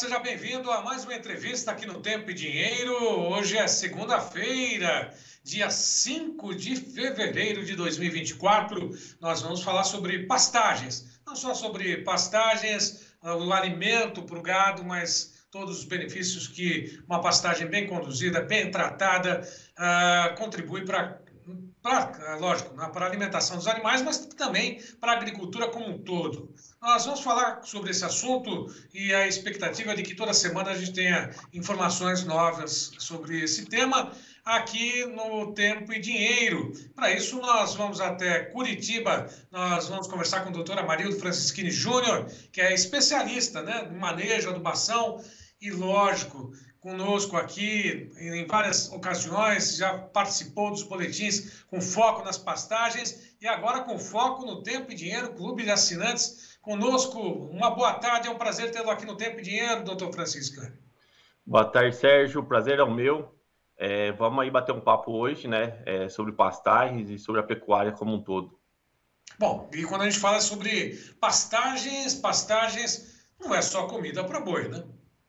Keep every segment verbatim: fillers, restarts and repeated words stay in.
seja bem-vindo a mais uma entrevista aqui no Tempo e Dinheiro. Hoje é segunda-feira, dia cinco de fevereiro de dois mil e vinte e quatro. Nós vamos falar sobre pastagens. Não só sobre pastagens, o alimento para o gado, mas todos os benefícios que uma pastagem bem conduzida, bem tratada, uh, contribui para... Para, lógico, para a alimentação dos animais, mas também para a agricultura como um todo. Nós vamos falar sobre esse assunto e a expectativa é de que toda semana a gente tenha informações novas sobre esse tema aqui no Tempo e Dinheiro. Para isso, nós vamos até Curitiba, nós vamos conversar com a doutora Marildo Francischini Júnior, que é especialista, né, no manejo, adubação e, lógico, conosco aqui em várias ocasiões, já participou dos boletins com foco nas pastagens e agora com foco no Tempo e Dinheiro, Clube de Assinantes. Conosco, uma boa tarde, é um prazer tê-lo aqui no Tempo e Dinheiro, doutor Francischini. Boa tarde, Sérgio, o prazer é o meu. É, vamos aí bater um papo hoje, né, é, sobre pastagens e sobre a pecuária como um todo. Bom, e quando a gente fala sobre pastagens, pastagens não é só comida para boi, né?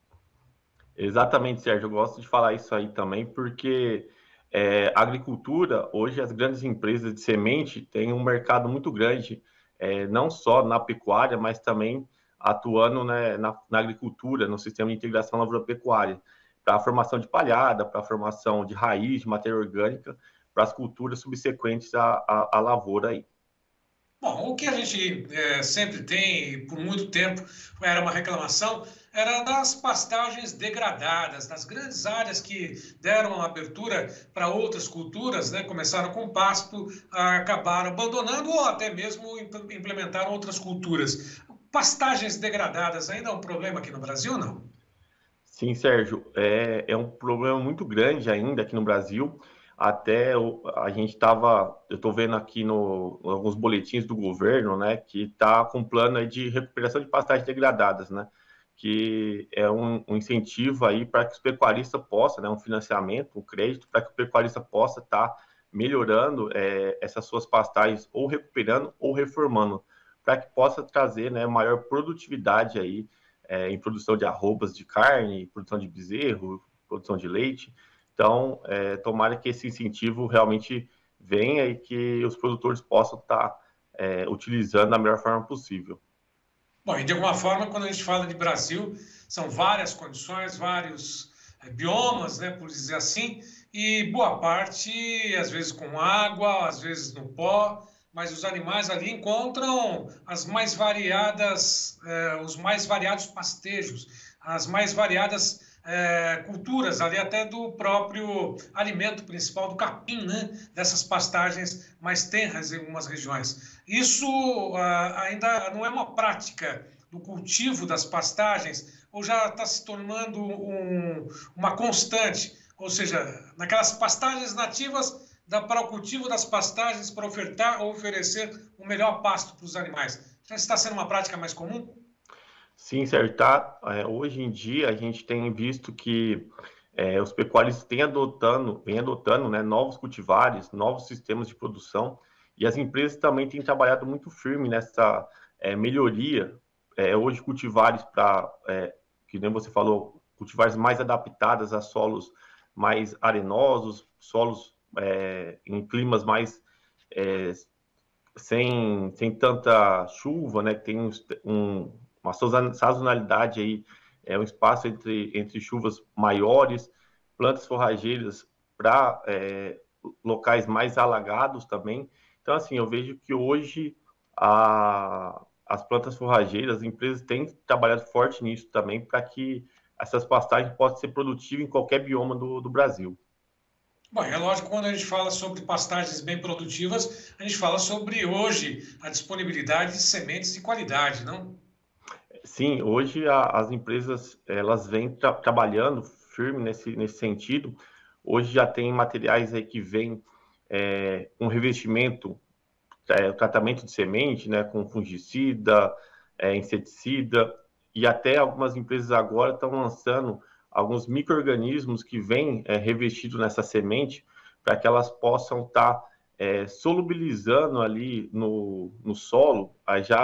Exatamente, Sérgio, eu gosto de falar isso aí também, porque é, a agricultura, hoje as grandes empresas de semente têm um mercado muito grande, é, não só na pecuária, mas também atuando, né, na, na agricultura, no sistema de integração lavoura-pecuária, para a formação de palhada, para a formação de raiz, de matéria orgânica, para as culturas subsequentes à, à, à lavoura aí. Bom, o que a gente é, sempre tem, e por muito tempo era uma reclamação, era das pastagens degradadas, das grandes áreas que deram abertura para outras culturas, né? Começaram com pasto, acabaram abandonando ou até mesmo implementaram outras culturas. Pastagens degradadas ainda é um problema aqui no Brasil ou não? Sim, Sérgio, é, é um problema muito grande ainda aqui no Brasil. Até o, a gente estava, eu estou vendo aqui no alguns boletins do governo, né, que está com um plano aí de recuperação de pastagens degradadas, né, que é um, um incentivo aí para que os pecuaristas possam, né, um financiamento, um crédito para que o pecuarista possa estar tá melhorando é, essas suas pastagens ou recuperando ou reformando, para que possa trazer, né, maior produtividade aí é, em produção de arrobas de carne, produção de bezerro, produção de leite. Então, é, tomara que esse incentivo realmente venha e que os produtores possam estar é, utilizando da melhor forma possível. Bom, e de alguma forma, quando a gente fala de Brasil, são várias condições, vários é, biomas, né, por dizer assim, e boa parte, às vezes com água, às vezes no pó, mas os animais ali encontram as mais variadas, é, os mais variados pastejos, as mais variadas É, culturas ali até do próprio alimento principal do capim, né? Dessas pastagens mais tenras em algumas regiões. Isso ah, ainda não é uma prática do cultivo das pastagens ou já está se tornando um, uma constante, ou seja, naquelas pastagens nativas dá para o cultivo das pastagens para ofertar ou oferecer o melhor pasto para os animais. Já está sendo uma prática mais comum? Sim, Sérgio, tá, é, hoje em dia a gente tem visto que é, os pecuaristas têm adotando, vêm adotando, né, novos cultivares, novos sistemas de produção, e as empresas também têm trabalhado muito firme nessa é, melhoria. É, hoje cultivares para, é, que nem você falou, cultivares mais adaptadas a solos mais arenosos, solos é, em climas mais é, sem, sem tanta chuva, né, que tem um, um uma sazonalidade aí, é um espaço entre, entre chuvas maiores, plantas forrageiras para é, locais mais alagados também. Então, assim, eu vejo que hoje a, as plantas forrageiras, as empresas têm trabalhado forte nisso também para que essas pastagens possam ser produtivas em qualquer bioma do, do Brasil. Bom, é lógico, quando a gente fala sobre pastagens bem produtivas, a gente fala sobre hoje a disponibilidade de sementes de qualidade, não? Sim, hoje a, as empresas elas vêm tra trabalhando firme nesse, nesse sentido. Hoje já tem materiais aí que vêm é, com revestimento, é, tratamento de semente, né, com fungicida, é, inseticida, e até algumas empresas agora estão lançando alguns micro-organismos que vêm é, revestidos nessa semente para que elas possam estar tá, é, solubilizando ali no, no solo, aí já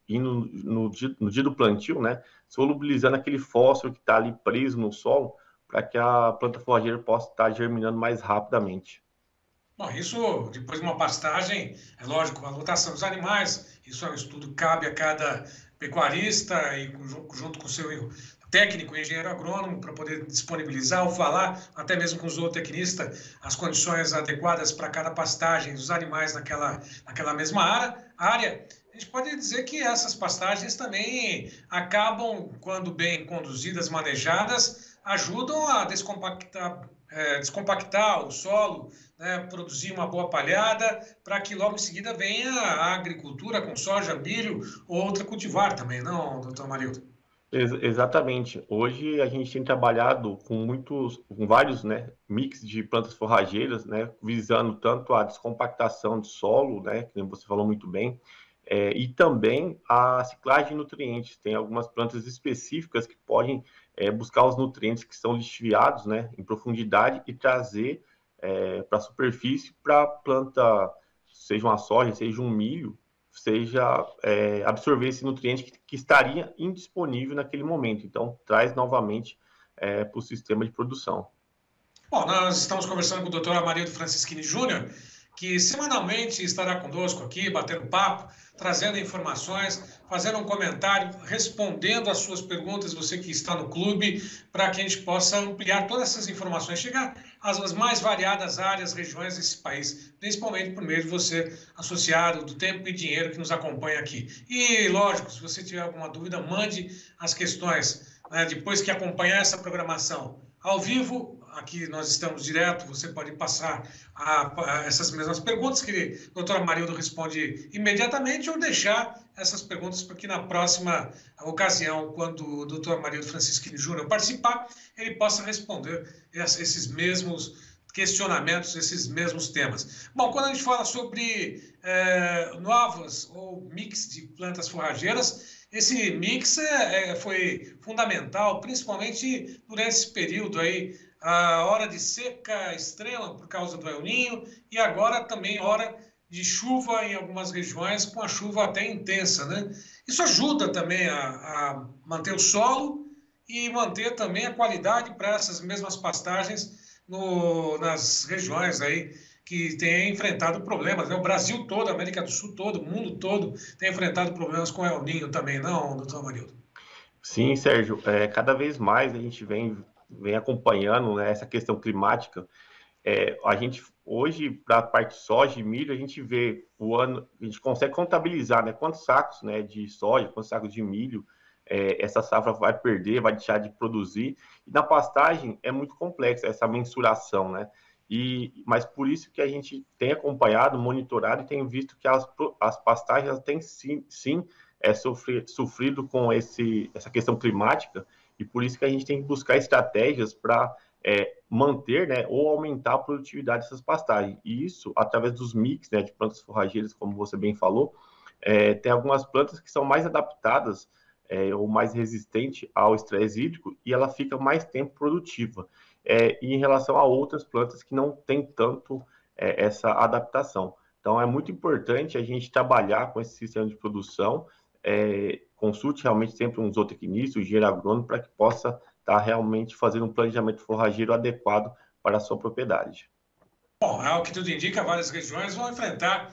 e no, no, dia, no dia do plantio, né, solubilizando aquele fósforo que está ali preso no solo, para que a planta forrageira possa estar germinando mais rapidamente. Bom, isso, depois de uma pastagem, é lógico, a lotação dos animais, isso é um estudo que cabe a cada pecuarista e junto com o seu técnico, engenheiro agrônomo, para poder disponibilizar ou falar, até mesmo com o zootecnista, as condições adequadas para cada pastagem dos animais naquela, naquela mesma área. área. A gente pode dizer que essas pastagens também acabam, quando bem conduzidas, manejadas, ajudam a descompactar, é, descompactar o solo, né, produzir uma boa palhada, para que logo em seguida venha a agricultura com soja, milho ou outra cultivar também, não, doutor Marildo? Ex exatamente. Hoje a gente tem trabalhado com muitos, com vários, né, mix de plantas forrageiras, né, visando tanto a descompactação de solo, né, que você falou muito bem, é, e também a ciclagem de nutrientes. Tem algumas plantas específicas que podem é, buscar os nutrientes que são lixiviados, né, em profundidade e trazer é, para a superfície para a planta, seja uma soja, seja um milho, seja é, absorver esse nutriente que, que estaria indisponível naquele momento. Então, traz novamente é, para o sistema de produção. Bom, nós estamos conversando com o doutor Amarildo Francischini Júnior, que semanalmente estará conosco aqui, batendo papo, trazendo informações, fazendo um comentário, respondendo às suas perguntas, você que está no clube, para que a gente possa ampliar todas essas informações, chegar às mais variadas áreas, regiões desse país, principalmente por meio de você, associado do Tempo e Dinheiro, que nos acompanha aqui. E, lógico, se você tiver alguma dúvida, mande as questões, né, depois que acompanhar essa programação ao vivo. Aqui nós estamos direto, você pode passar a, a essas mesmas perguntas que a doutora Marildo responde imediatamente ou deixar essas perguntas para que na próxima ocasião, quando o doutor Marildo Francischini Júnior participar, ele possa responder esses mesmos questionamentos, esses mesmos temas. Bom, quando a gente fala sobre é, novas ou mix de plantas forrageiras, esse mix é, é, foi fundamental, principalmente durante esse período aí, a hora de seca extrema por causa do El Niño e agora também hora de chuva em algumas regiões, com a chuva até intensa, né? Isso ajuda também a, a manter o solo e manter também a qualidade para essas mesmas pastagens no, nas regiões aí que têm enfrentado problemas, né? O Brasil todo, a América do Sul todo, o mundo todo tem enfrentado problemas com o El Niño também, não, doutor Amarildo? Sim, Sérgio, é, cada vez mais a gente vem, vem acompanhando, né, essa questão climática. É, a gente, hoje, para a parte de soja e milho, a gente vê o ano, a gente consegue contabilizar, né, quantos sacos, né, de soja, quantos sacos de milho é, essa safra vai perder, vai deixar de produzir. E na pastagem é muito complexa essa mensuração, né? E, mas por isso que a gente tem acompanhado, monitorado e tem visto que as, as pastagens têm sim, sim é, sofrer, sofrido com esse, essa questão climática, e por isso que a gente tem que buscar estratégias para é, manter, né, ou aumentar a produtividade dessas pastagens. E isso através dos mix, né, de plantas forrageiras, como você bem falou. É, tem algumas plantas que são mais adaptadas é, ou mais resistente ao estresse hídrico e ela fica mais tempo produtiva. É, e em relação a outras plantas que não têm tanto é, essa adaptação. Então, é muito importante a gente trabalhar com esse sistema de produção, é, consulte realmente sempre um zootecnista, um engenheiro agrônomo, para que possa estar tá realmente fazendo um planejamento forrageiro adequado para a sua propriedade. Bom, ao que tudo indica, várias regiões vão enfrentar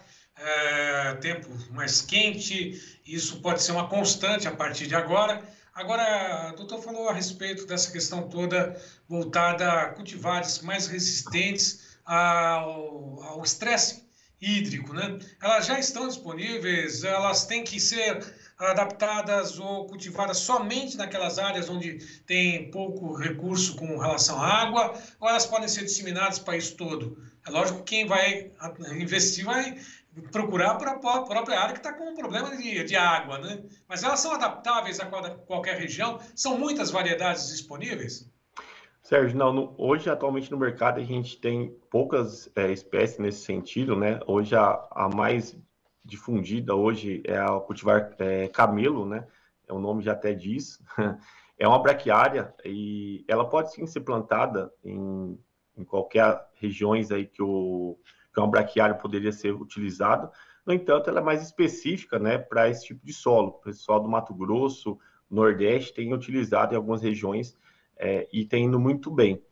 é, tempo mais quente, isso pode ser uma constante a partir de agora. Agora, o doutor falou a respeito dessa questão toda voltada a cultivares mais resistentes ao estresse hídrico, né? Elas já estão disponíveis, elas têm que ser adaptadas ou cultivadas somente naquelas áreas onde tem pouco recurso com relação à água, ou elas podem ser disseminadas para o país todo. É lógico que quem vai investir vai procurar para a própria área que está com um problema de, de água, né? Mas elas são adaptáveis a qualquer região, são muitas variedades disponíveis? Sérgio, não, no, hoje, atualmente no mercado, a gente tem poucas é, espécies nesse sentido, né? Hoje, a, a mais difundida hoje é a cultivar é, camelo, né? O nome já até diz. É uma braquiária e ela pode sim ser plantada em, em qualquer regiões aí que o que uma braquiária poderia ser utilizado, No entanto, ela é mais específica, né, para esse tipo de solo. O pessoal do Mato Grosso, Nordeste, tem utilizado em algumas regiões é, e tem indo muito bem.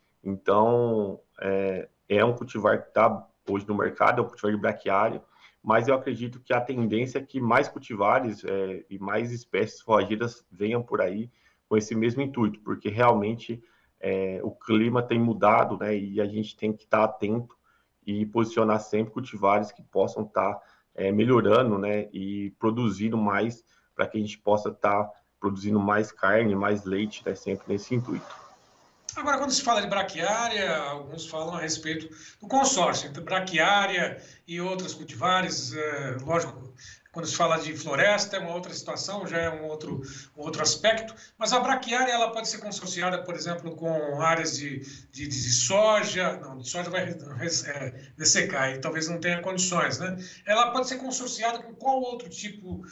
Então, é, é um cultivar que está hoje no mercado, é um cultivar de braquiária, mas eu acredito que a tendência é que mais cultivares é, e mais espécies forrageiras venham por aí com esse mesmo intuito, porque realmente é, o clima tem mudado, né, e a gente tem que estar atento e posicionar sempre cultivares que possam estar é, melhorando, né, e produzindo mais para que a gente possa estar produzindo mais carne, mais leite, né, sempre nesse intuito. Agora, quando se fala de braquiária, alguns falam a respeito do consórcio entre braquiária e outras cultivares. É, lógico, quando se fala de floresta é uma outra situação, já é um outro, um outro aspecto, mas a braquiária ela pode ser consorciada, por exemplo, com áreas de, de, de soja, não, de soja vai é, dessecar e talvez não tenha condições, né? Ela pode ser consorciada com qual outro tipo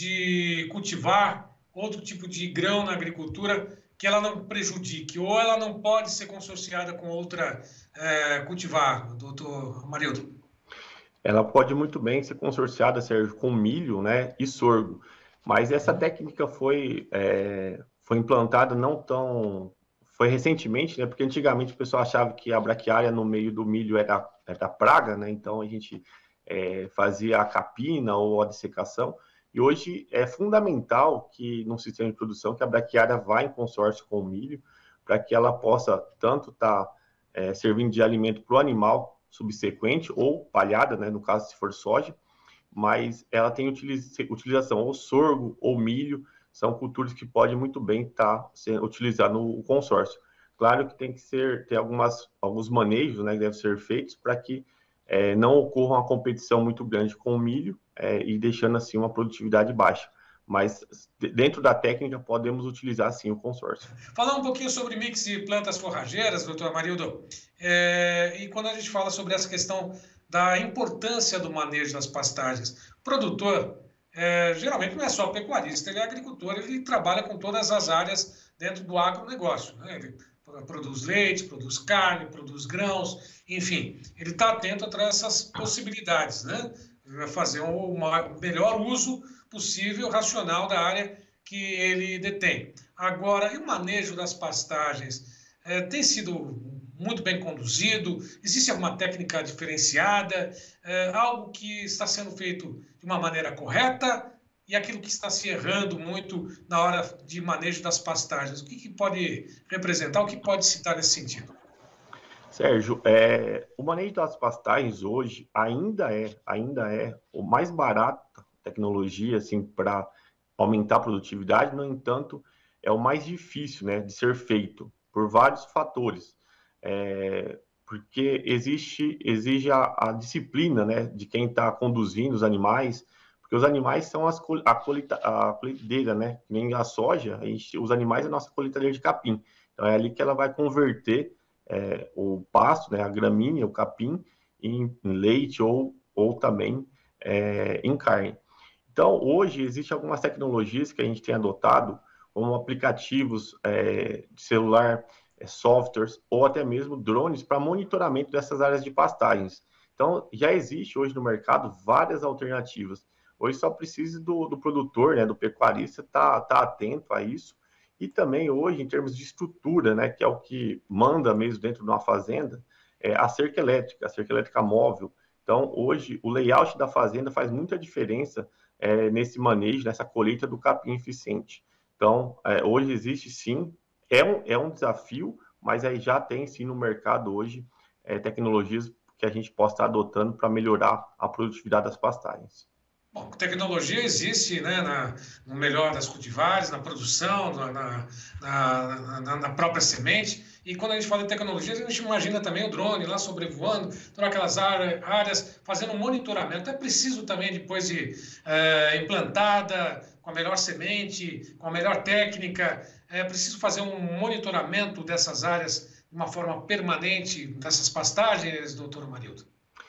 de cultivar, outro tipo de grão na agricultura que ela não prejudique, ou ela não pode ser consorciada com outra é, cultivar, doutor Marildo? Ela pode muito bem ser consorciada, Sérgio, com milho, né, e sorgo, mas essa técnica foi, é, foi implantada não tão... Foi recentemente, né, porque antigamente o pessoal achava que a braquiária no meio do milho era, era praga, né, então a gente é, fazia a capina ou a dessecação, e hoje é fundamental que, num sistema de produção, que a braquiária vá em consórcio com o milho, para que ela possa tanto estar tá, é, servindo de alimento para o animal subsequente ou palhada, né, no caso se for soja, mas ela tem utilização ou sorgo ou milho, são culturas que podem muito bem estar tá sendo utilizadas no consórcio. Claro que tem que ser, ter algumas, alguns manejos, né, que devem ser feitos para que é, não ocorra uma competição muito grande com o milho é, e deixando assim uma produtividade baixa. Mas dentro da técnica podemos utilizar sim o consórcio. Falar um pouquinho sobre mix de plantas forrageiras, doutor Amarildo, é, e quando a gente fala sobre essa questão da importância do manejo das pastagens, o produtor é, geralmente não é só pecuarista, ele é agricultor, ele trabalha com todas as áreas dentro do agronegócio, né? Ele produz leite, produz carne, produz grãos, enfim, ele está atento a todas essas possibilidades, né? Fazer um melhor uso possível, racional da área que ele detém. Agora, e o manejo das pastagens é, tem sido muito bem conduzido? Existe alguma técnica diferenciada? É, algo que está sendo feito de uma maneira correta? E aquilo que está se errando muito na hora de manejo das pastagens? O que, que pode representar? O que pode citar nesse sentido? Sérgio, é, o manejo das pastagens hoje ainda é, ainda é o mais barato tecnologia assim para aumentar a produtividade. No entanto, é o mais difícil, né, de ser feito por vários fatores, é, porque existe exige a, a disciplina, né, de quem está conduzindo os animais, porque os animais são as, a, colheita, a colheitadeira, né, nem a soja, a gente, os animais é a nossa colheitadeira de capim, então é ali que ela vai converter é, o pasto, né, a gramínea, o capim, em, em leite ou, ou também é, em carne. Então, hoje, existem algumas tecnologias que a gente tem adotado, como aplicativos é, de celular, é, softwares, ou até mesmo drones para monitoramento dessas áreas de pastagens. Então, já existe hoje no mercado várias alternativas. Hoje só precisa do, do produtor, né, do pecuarista, estar tá, tá atento a isso. E também hoje, em termos de estrutura, né, que é o que manda mesmo dentro de uma fazenda, é a cerca elétrica, a cerca elétrica móvel. Então, hoje, o layout da fazenda faz muita diferença é, nesse manejo, nessa colheita do capim eficiente. Então, é, hoje existe sim, é um, é um desafio, mas aí já tem sim no mercado hoje é, tecnologias que a gente possa estar adotando para melhorar a produtividade das pastagens. Bom, tecnologia existe, né, na, no melhor das cultivares, na produção, na, na, na, na própria semente. E quando a gente fala em tecnologia, a gente imagina também o drone lá sobrevoando, todas aquelas áreas, fazendo um monitoramento. É preciso também, depois de é, implantada, com a melhor semente, com a melhor técnica, é preciso fazer um monitoramento dessas áreas de uma forma permanente, dessas pastagens, doutor Marildo?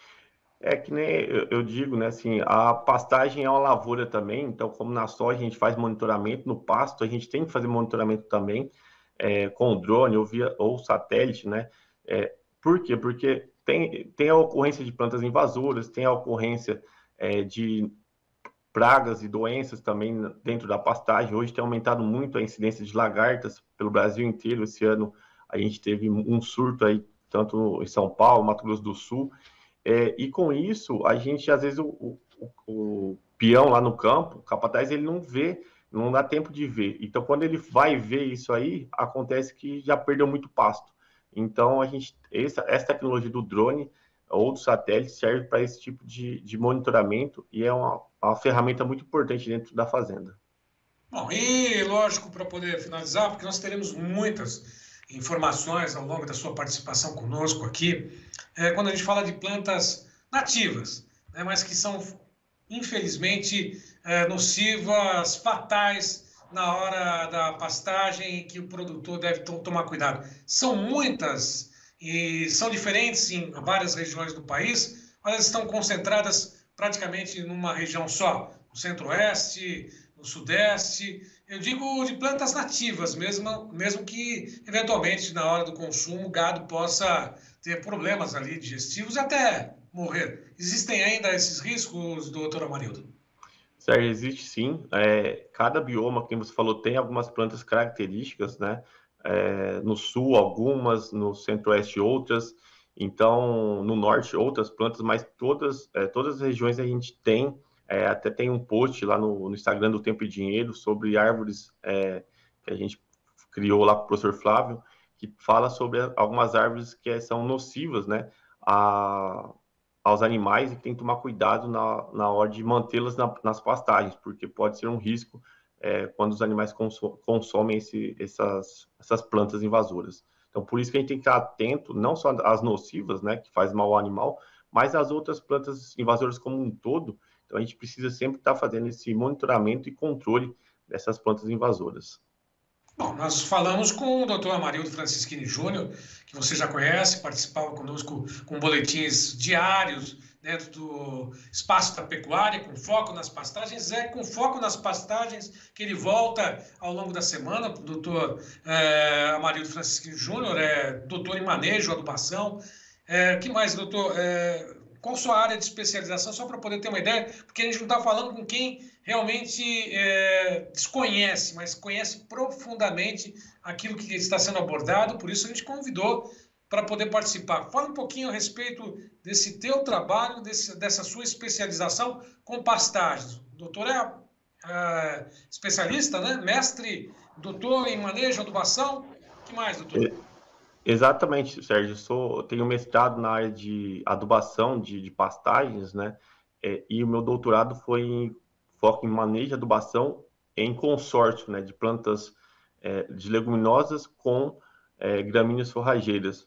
É que nem eu, eu digo, né, assim, a pastagem é uma lavoura também, então como na soja a gente faz monitoramento, no pasto a gente tem que fazer monitoramento também, é, com o drone ou, via, ou satélite, né, é, por quê? Porque tem, tem a ocorrência de plantas invasoras, tem a ocorrência é, de pragas e doenças também dentro da pastagem. Hoje tem aumentado muito a incidência de lagartas pelo Brasil inteiro. Esse ano a gente teve um surto aí, tanto em São Paulo, Mato Grosso do Sul. É, e com isso, a gente, às vezes, o, o, o peão lá no campo, o capataz, ele não vê, não dá tempo de ver. Então, quando ele vai ver isso aí, acontece que já perdeu muito pasto. Então, a gente, essa, essa tecnologia do drone ou do satélite serve para esse tipo de, de monitoramento e é uma, uma ferramenta muito importante dentro da fazenda. Bom, e lógico, para poder finalizar, porque nós teremos muitas informações ao longo da sua participação conosco aqui, é, quando a gente fala de plantas nativas, né, mas que são, infelizmente, é, nocivas, fatais na hora da pastagem e que o produtor deve tomar cuidado. São muitas e são diferentes em várias regiões do país, mas elas estão concentradas praticamente numa região só, no centro-oeste, no sudeste. Eu digo de plantas nativas, mesmo, mesmo que, eventualmente, na hora do consumo, o gado possa ter problemas ali digestivos e até morrer. Existem ainda esses riscos, doutor Amarildo? Sérgio, existe sim. É, cada bioma, como você falou, tem algumas plantas características, né? É, no sul, algumas, no centro-oeste, outras. Então, no norte, outras plantas, mas todas, é, todas as regiões a gente tem. É, até tem um post lá no, no Instagram do Tempo e Dinheiro sobre árvores é, que a gente criou lá com o professor Flávio, que fala sobre algumas árvores que são nocivas, né, a, aos animais e que tem que tomar cuidado na, na hora de mantê-las na, nas pastagens, porque pode ser um risco é, quando os animais consom, consomem esse, essas, essas plantas invasoras. Então, por isso que a gente tem que estar atento, não só às nocivas, né, que faz mal ao animal, mas às outras plantas invasoras como um todo. Então, a gente precisa sempre estar fazendo esse monitoramento e controle dessas plantas invasoras. Bom, nós falamos com o doutor Amarildo Francischini Júnior, que você já conhece, participava conosco com boletins diários dentro do Espaço da Pecuária, com foco nas pastagens. É com foco nas pastagens que ele volta ao longo da semana. O doutor é, Amarildo Francischini Júnior é doutor em manejo, adubação. É, que mais, doutor? É, qual sua área de especialização, só para poder ter uma ideia, porque a gente não está falando com quem realmente é, desconhece, mas conhece profundamente aquilo que está sendo abordado, por isso a gente convidou para poder participar. Fala um pouquinho a respeito desse teu trabalho, desse, dessa sua especialização com pastagens. O doutor é, é especialista, né? Mestre, doutor em manejo, adubação. O que mais, doutor? É. Exatamente, Sérgio. Eu sou, eu tenho mestrado na área de adubação de, de pastagens, né? É, e o meu doutorado foi em foco em manejo de adubação em consórcio, né? De plantas é, de leguminosas com é, gramíneas forrageiras.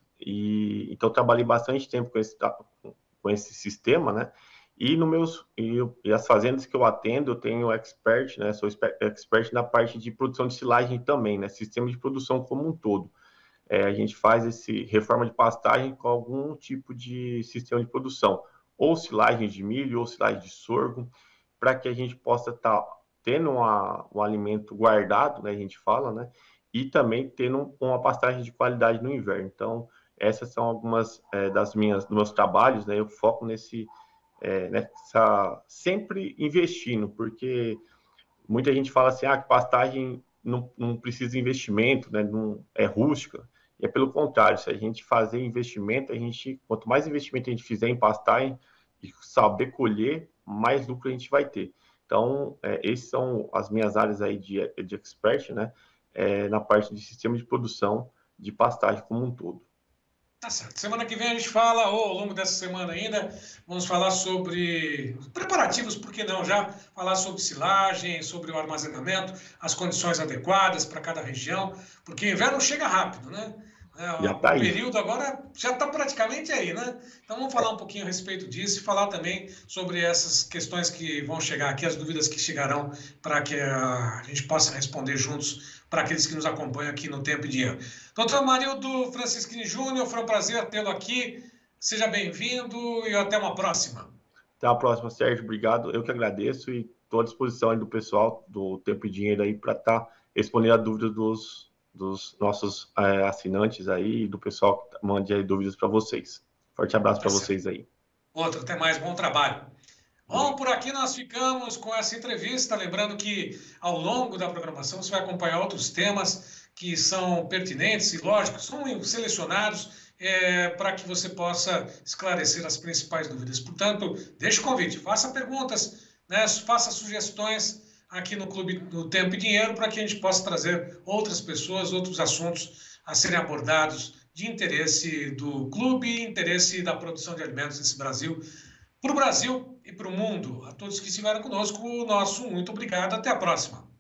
E então trabalhei bastante tempo com esse com esse sistema, né? E no meus e, e as fazendas que eu atendo, eu tenho expert, né? Sou expert na parte de produção de silagem também, né? Sistema de produção como um todo. É, a gente faz esse reforma de pastagem com algum tipo de sistema de produção, ou silagem de milho, ou silagem de sorgo, para que a gente possa estar tá tendo uma, um alimento guardado, né, a gente fala, né, e também tendo uma pastagem de qualidade no inverno. Então, essas são algumas é, das minhas, dos meus trabalhos, né, eu foco nesse, é, nessa, sempre investindo, porque muita gente fala assim, ah, que pastagem não, não precisa de investimento, né, não, é rústica. E é pelo contrário, se a gente fazer investimento, a gente, quanto mais investimento a gente fizer em pastagem e saber colher, mais lucro a gente vai ter. Então, é, essas são as minhas áreas aí de, de expert, né, é, na parte de sistema de produção de pastagem como um todo. Tá certo. Semana que vem a gente fala, ou ao longo dessa semana ainda, vamos falar sobre preparativos, por que não já? Falar sobre silagem, sobre o armazenamento, as condições adequadas para cada região, porque o inverno chega rápido, né? É, Já o tá aí. período agora já está praticamente aí, né? Então vamos falar um pouquinho a respeito disso e falar também sobre essas questões que vão chegar aqui, as dúvidas que chegarão para que a gente possa responder juntos para aqueles que nos acompanham aqui no Tempo e Dinheiro. doutor Amarildo Francischini Júnior, foi um prazer tê-lo aqui. Seja bem-vindo e até uma próxima. Até a próxima, Sérgio. Obrigado. Eu que agradeço e estou à disposição aí do pessoal do Tempo e Dinheiro aí para estar tá respondendo a dúvida dos dos nossos é, assinantes aí e do pessoal que mande aí dúvidas para vocês. Forte abraço para vocês aí. Outro, até mais, bom trabalho. Bom, por aqui nós ficamos com essa entrevista. Lembrando que ao longo da programação você vai acompanhar outros temas que são pertinentes e lógicos, são selecionados é, para que você possa esclarecer as principais dúvidas. Portanto, deixe o convite, faça perguntas, né, faça sugestões aqui no Clube do Tempo e Dinheiro para que a gente possa trazer outras pessoas, outros assuntos a serem abordados de interesse do clube, interesse da produção de alimentos nesse Brasil, para o Brasil e para o mundo. A todos que estiveram conosco, o nosso muito obrigado. Até a próxima.